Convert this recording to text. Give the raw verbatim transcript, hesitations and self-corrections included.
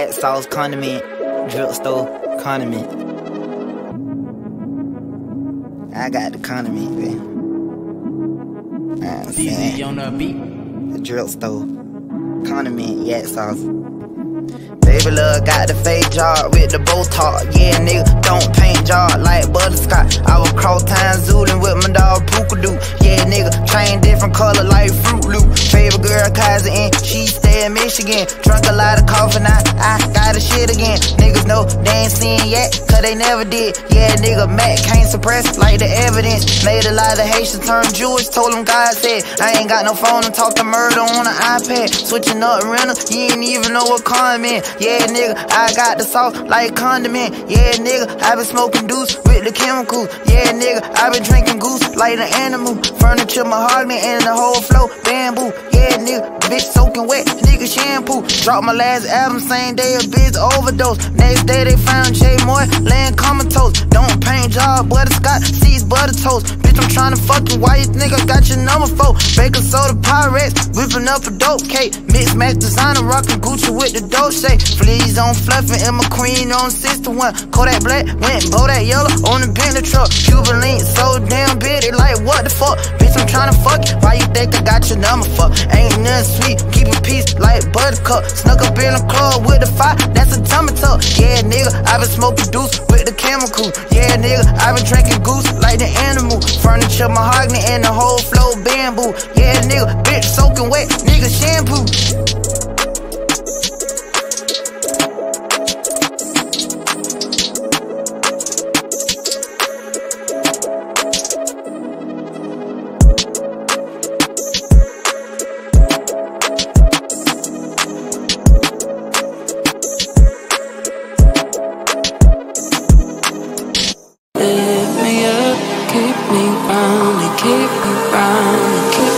yak sauce, condiment, drugstore, condiment. I got the condiment, man. I'm saying on the beat. The drugstore, condiment, yak sauce. Baby love got the fake job with the botox. Yeah, nigga, don't paint job like butterscotch. I was cross town zootin with my dog Pookaduke. Yeah, nigga, chain different color like Fruit Loop. Favorite girl, cousin, and she stay in Michigan. Drunk a lot of coffee, now I got a shit again. Niggas know they ain't seen yet, cause they never did. Yeah, nigga, Mac can't suppress like the evidence. Made a lot of Haitians turn Jewish, told them God said I ain't got no phone and talk to murder on an iPad. Switching up rentals, you ain't even know what Condiment. Yeah, nigga, I got the sauce like Condiment. Yeah, nigga, I been smoking deuce with the chemicals. Yeah, nigga, I been drinking goose like an animal. Furniture, mahogany, and the whole flow bamboo. Yeah, nigga, bitch soaking wet, nigga shampoo. Dropped my last album, same day a bitch overdose. Next day they found J Moy laying comatose. Don't paint job, butterscotch, seeds butter toast. Bitch, I'm tryna fuck you, why you nigga got your number for? Baker soda Pyrex, whipping up a dope cake. Mix match designer, rockin' Gucci with the Dolce. Fleas on fluffin' and my queen on sister one. Kodak black, went Bodak yellow on the Bentley truck. Cuban link so damn bitty, like what the fuck? Bitch, I'm tryna fuck you, why you think I got your number for? Ain't nothing sweet, keep a piece like buttercup. Snuck up in the club with the fire, that's a tummy tuck. Yeah, nigga, I been smoking deuce with the chemical. Yeah, nigga, I been drinking goose like the animal. Furniture, mahogany, and the whole flow bamboo. Yeah, nigga, bitch soaking wet, nigga shampoo. Keep me round and keep me round and keep